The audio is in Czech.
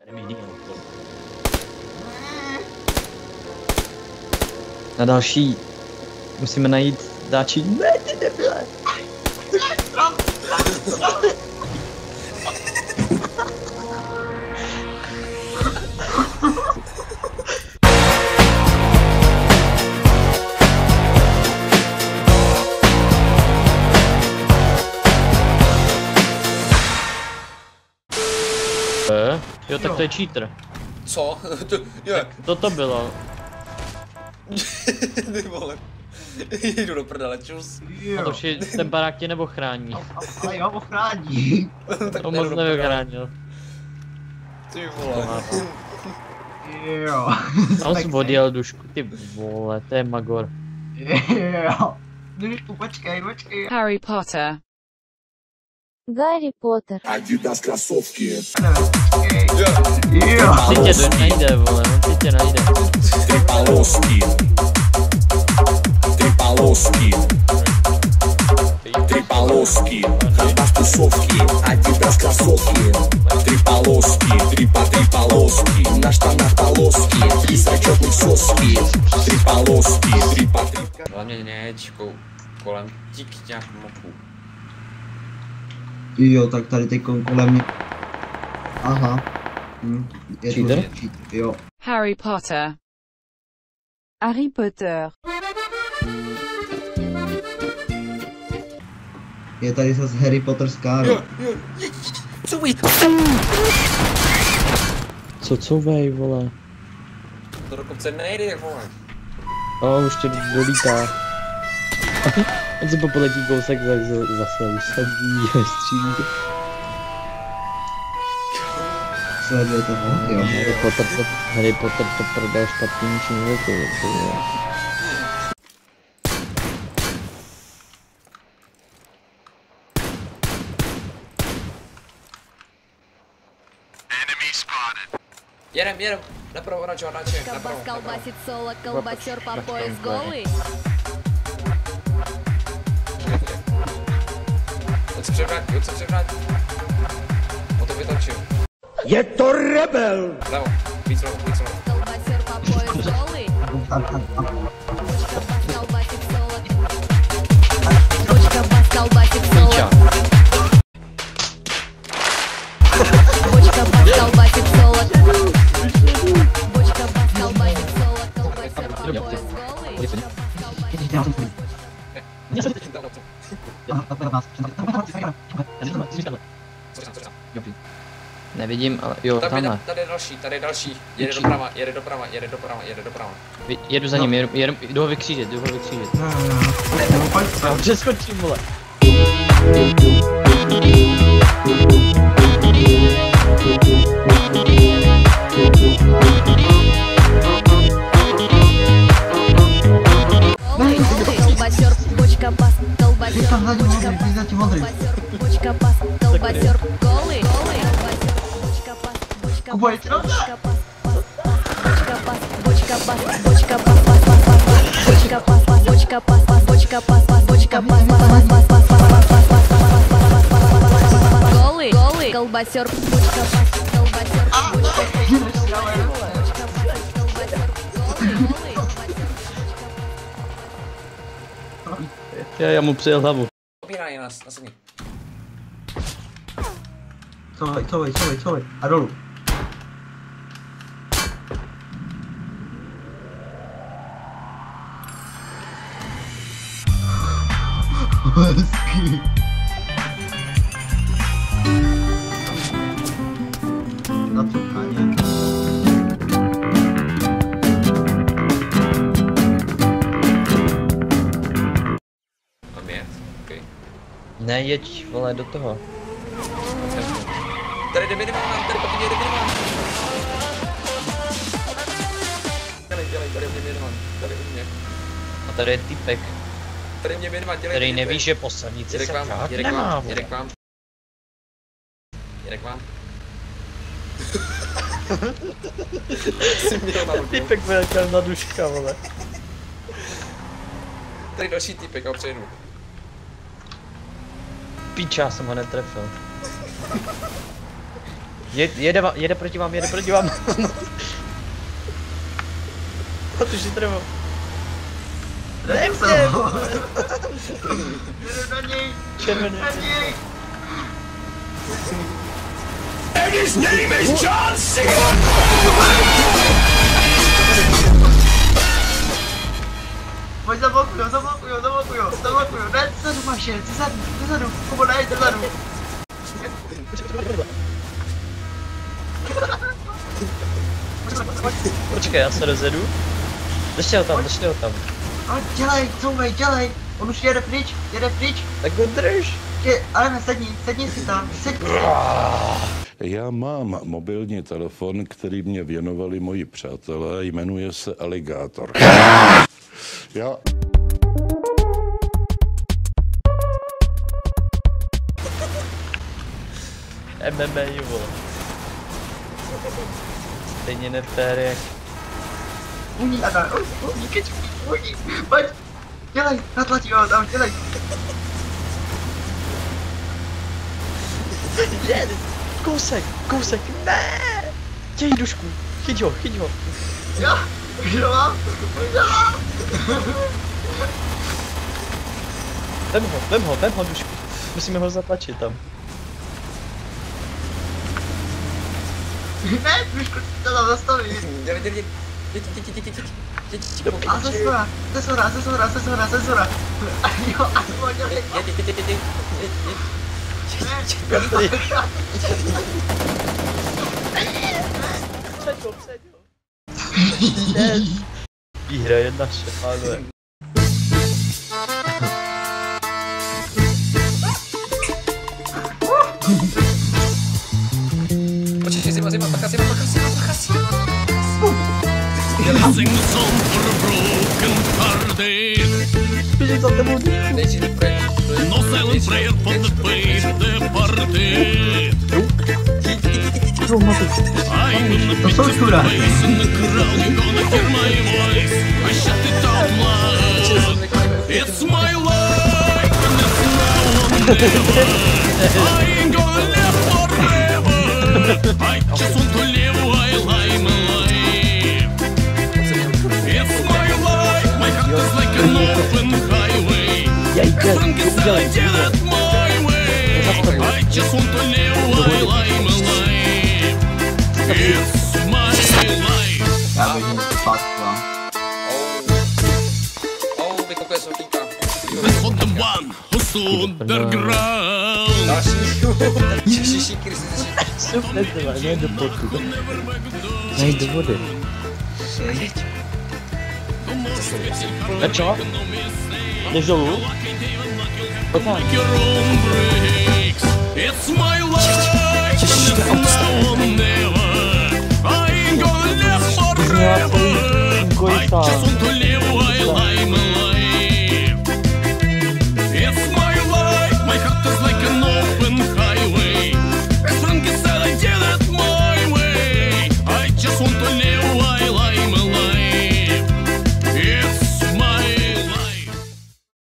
Na další musíme najít dáčí. Ne, ty debile! Jo, tak to je cheater. Co? To bylo. Ty vole. Jdu do prdele, čus. A to vši, ten barák tě nebo chrání? Ale jo, ochrání. To moc nevychránil. Ty vole. Jo. On jsi odjel dušku, ty vole, to je magor. Jo. Dušku, počkej. Harry Potter. Гарри Поттер. Adidas кроссовки. Jo. Ty tě najde, vole, on ty tě najde. Три полоски. Три полоски. Три полоски. Adidas тусовки. Adidas кроссовки. Три полоски. Три полоски. На штанах полоски. И зачетные соски. Три полоски. Три по три. Hlavně nejeď kolem tik nějak moku. Jo, tak tady teď kolem mě. Aha. Je Cheater? to cheater, jo. Harry Potter. Harry Potter. Je tady zase Harry Potter s Károu. Co couvej, vole? To do kopce nejde, vole. Už tě dolítá. On se popoletí kousek zase usadí, střílí. Sleduje to, jo. Harry Potter to prodal špatným člověku, vole. Jedem, napravo, radši, napravo. Колбасит соло, колбасер по пояс голый. Pojď se převrát. O to vytočil. Je to rebel! Levo, víc levo. Колбасер по пояс голый. Колбасит соло. Бочка бас колбасит соло. Бочка бас колбасит соло. Бочка бас колбасит соло. Колбасер по пояс голый. Nevidím, ale jo, tamhle. Tady je další. Jede doprava. Jedu za ním, jdu ho vykřížet. Já přeskočím, vole. Колбасер, бочка бас, колбасер, бочка бочка бас, колбасер, голый, бочка бас, бочка бас, бочка бас, бочка бас, бочка бас, голый, колбасер, бочка бас, колбасер, Já mu přijel hlavu. Obíraj nás, na sedni. Couvej. A dolů. Hezký. Na co káně? Ne, jeď, vole, do toho. Tady jde minimán, tady u mě. A tady je typek, Tady mě minimán, který neví, že po silnici se čák nemá, vole. Jede k vám. Typek vylečel na duška, vole. Tady další typek, a přejdu. Píča, jsem ho netrefil. Jede proti vám, jede proti vám. Protože drvo. Nechce! Na něj! Červený. Na něj! And his name is John Cena! Pojď zablokuju, ne, zezadu máš je, zezadu, Kubo, ne, zezadu. Počkej, já se rozjedu. Držte ho tam. No, dělej, couvej, dělej, on už jede pryč. Tak ho drž. Ale ne, sedni si tam, sedni. Já mám mobilní telefon, který mě věnovali moji přátelé, jmenuje se Aligátor. Já... MMA, vole. Stejně nefér jak... Uní, Adam, uní, pojď. Dělej, natlačí ho tam, dělej. Kousek, ne! Těj dušku, chyť ho. Jo, už ho mám. Vem ho dušku. Musíme ho zatlačit tam. Ne, dušku, to tam zastaví. Jde. A ze zhora. Jo, a to dělej. Přeď ho. Yes. Výhra je naše, pánové. Počkej, zima, bacha si. Běžím za tebou. Nejdřív projekt. To jsou čura. It's my life and it's now or never. I ain't gonna live forever. I just want to live while I'm alive. It's my life, my heart is like an open highway. As long as I did it my way, I just want to live while I'm alive. It's my life. Já běžím zpátky vám. Vykopuje sokýka. This was the one who stood underground. Další šíšíky, Ne do potu. Nejď do vody. A čo? Jdeš dolů? Make your own breaks. It's my life and it's now or never. I ain't gonna live forever. I just want to